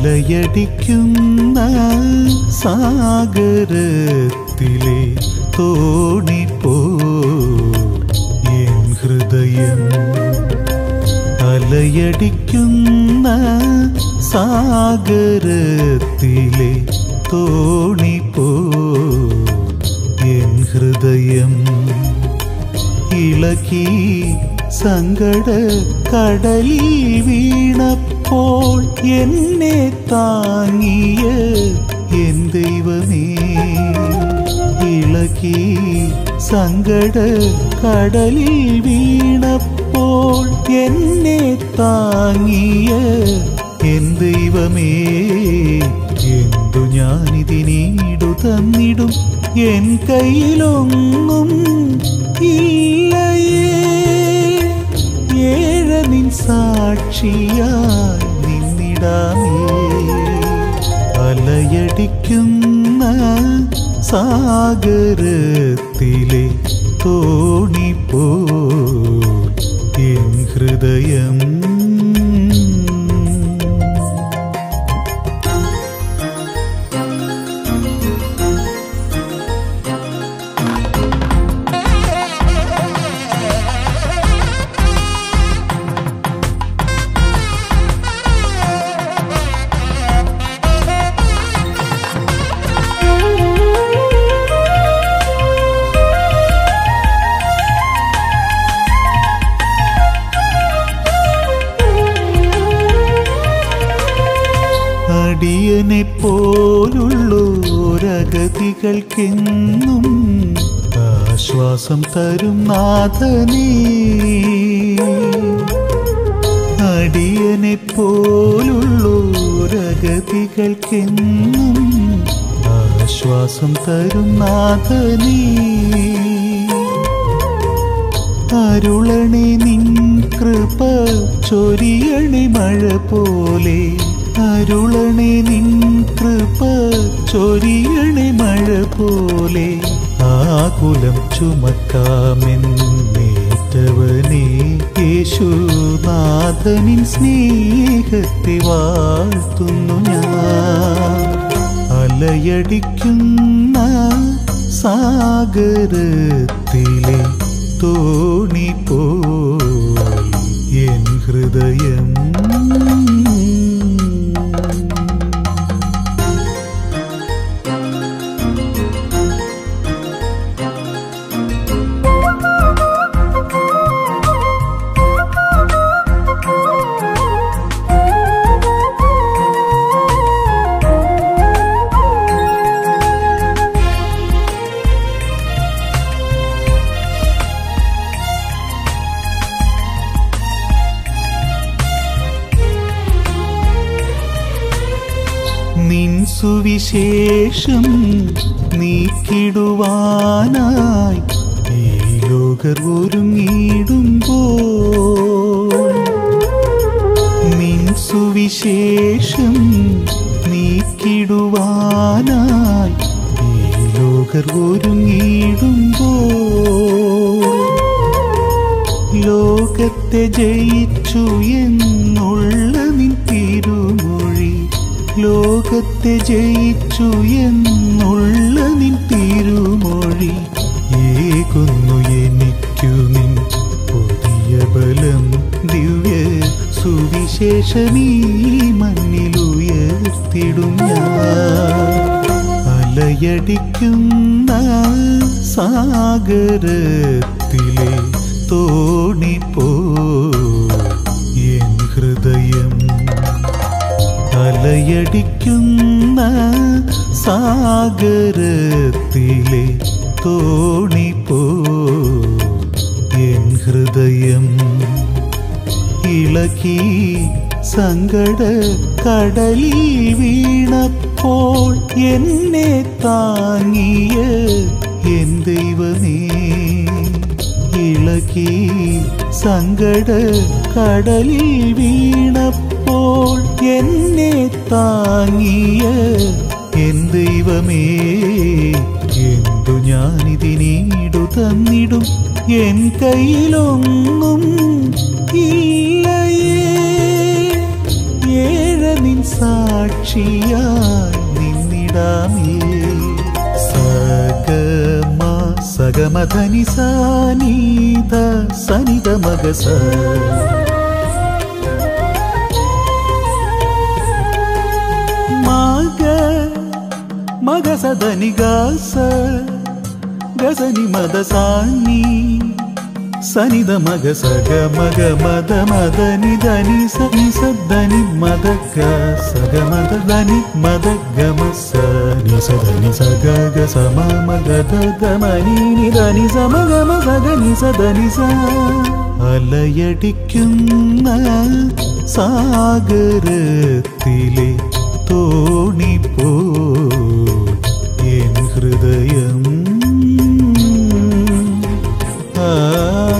അലയടിക്കുന്ന സാഗരത്തിലെ തോണിപ്പോ N ഹൃദയം. അലയടിക്കുന്ന സാഗരത്തിലെ തോണിപ്പോ N ഹൃദയം. ഇളകി സങ്കട കടലിൽ വീണപ്പോൾ എന്നെ താങ്ങിയ എൻ ദൈവമേ. ഇളകി സങ്കട കടലിൽ വീണപ്പോൾ എന്നെ താങ്ങിയ എൻ ദൈവമേ. എന്തു ഞാനിതിനീടു തന്നിടും, എൻ കയ്യിലൊന്നും ഇല്ലയേ. ഏഴനിൻ സാക്ഷിയായി നിന്നിടാമേ. അലയടിക്കുന്ന സാഗരത്തിലെ തോണിപ്പോ എൻ ഹൃദയം. അടിയനെ പോലുള്ളോരഗതികൾക്കെന്നും ആശ്വാസം തരും നാഥനേ. അടിയനെ പോലുള്ളോരഗതികൾക്കെന്നും ആശ്വാസം തരും നാഥനേ. അരുളണേ നിൻ കൃപ ചൊരിയണേ മഴ പോലെ. അരുളണേ നിൻ കൃപ ചൊരിയണേ മഴ പോലെ. ആകുലം ചുമക്കാമെന്നേറ്റവനേ യേശുനാഥനിൻ സ്നേഹത്തെ വാഴ്ത്തുന്നു ഞാൻ. അലയടിക്കുന്ന സാഗരത്തിലെ തോണിപ്പോ എൻ ഹൃദയം. നിൻ സുവിശേഷം നീക്കിടുവാനായി ഈ ലോകർ ഒരുങ്ങിടുമ്പോൾ. നിൻ സുവിശേഷം നീക്കിടുവാനായി ഈ ലോകർ ഒരുങ്ങിടുമ്പോൾ. ലോകത്തെ ജയിച്ചു എന്നുള്ള നിൻ തിരുമൊഴി. ലോകത്തെ ജയിച്ചു എന്നുള്ള നിൻ തിരുമൊഴി ഏകുന്നു എനിക്കു നിൻ പുതിയ ബലം. ദിവ്യ സുവിശേഷമീ മണ്ണിലുയർത്തിടും ഞാൻ. അലയടിക്കുന്ന സാഗരത്തിലെ തോണിപ്പോ എൻ ഹൃദയം. അലയടിക്കുന്ന സാഗരത്തിലെ തോണിപ്പോ എൻ ഹൃദയം. ഇളകി സങ്കട കടലിൽ വീണപ്പോൾ എന്നെ താങ്ങിയ എൻ ദൈവമേ. ഇളകി സങ്കട കടലിൽ വീണപ്പോൾ എന്നെ താങ്ങിയ എൻ ദൈവമേ. എന്തു ഞാനിതിനീടു തന്നിടും, എൻ കയ്യിലൊന്നും ഇല്ലയേ. ഏഴനിൻ സാക്ഷി സഗമധനി സനീത സനിത മഗസ മഗ മഗസദനി ഗസ ഗസനി മദസാനി സനിത മഗ സഗ മഗ മദ മദനി ധനി സനി സദനി മദ ഗ സഗ മദ ധനി മദ ഗമ സനി സദനി സഗ ഗ സമ മഗ ധ മനി നി ധനി സമ ഗമ സഗ നി സദനി സ അലയടിക്കുന്ന സാഗരത്തിലെ തോണി പോ എൻ ഹൃദയം